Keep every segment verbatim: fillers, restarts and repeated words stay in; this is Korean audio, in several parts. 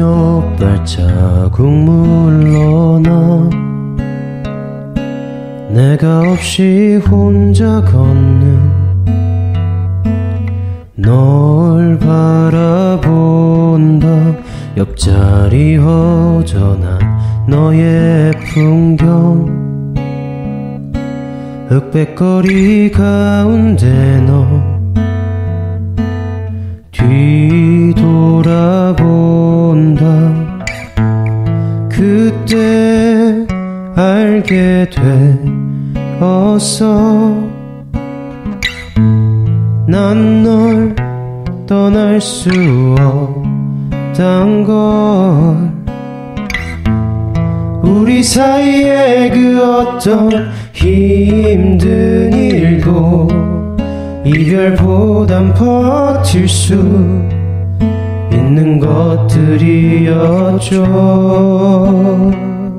몇 발자국 물러나 내가 없이 혼자 걷는 널 바라본다. 옆자리 허전한 너의 풍경 흑백거리 가운데 너 뒤돌아본다. 그때 알게 되었어. 난 널 떠날 수 없단 걸. 우리 사이에 그 어떤 힘든 일도 이별보단 버틸 수 있는 것들이었죠.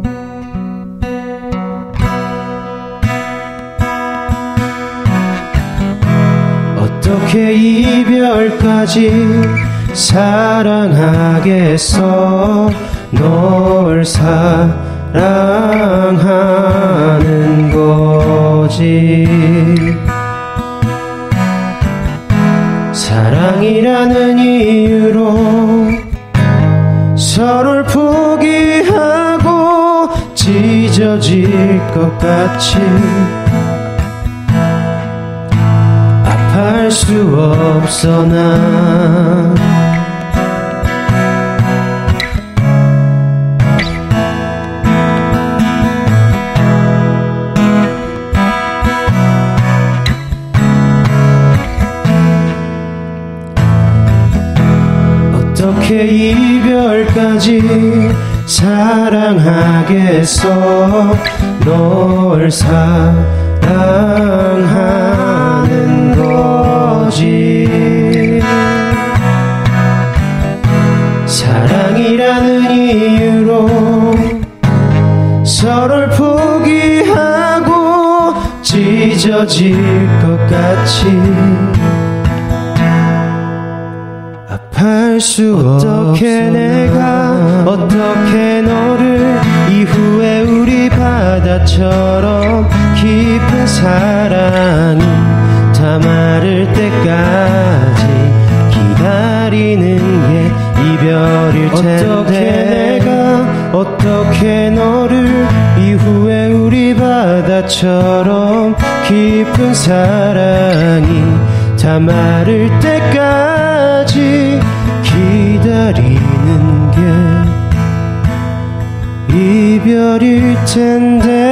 어떻게 이별까지 사랑하겠어. 널 사랑하는 거지. 사랑이라는 이유로 서로를 포기하고 찢어질 것 같이 아파할 수 없어. 난 어떻게 이별까지 사랑하겠어. 널 사랑하는 거지. 사랑이라는 이유로 서로를 포기하고 찢어질 것 같이 할 수 어떻게 없어. 내가 어떻게 너를 이후에 우리 바다처럼 깊은 사랑이 다 마를 때까지 기다리는 게 이별일 텐데. 어떻게 내가 어떻게 너를 이후에 우리 바다처럼 깊은 사랑이 다 마를 때까지 기다리는 게 이별일 텐데.